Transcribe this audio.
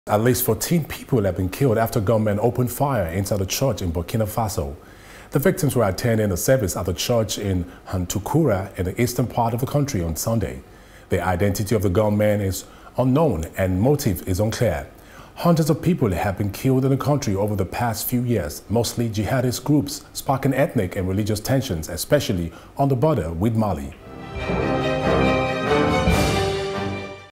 At least 14 people have been killed after gunmen opened fire inside a church in Burkina Faso. The victims were attending a service at the church in Hantoukoura in the eastern part of the country on Sunday. The identity of the gunmen is unknown and motive is unclear. Hundreds of people have been killed in the country over the past few years, mostly jihadist groups, sparking ethnic and religious tensions, especially on the border with Mali.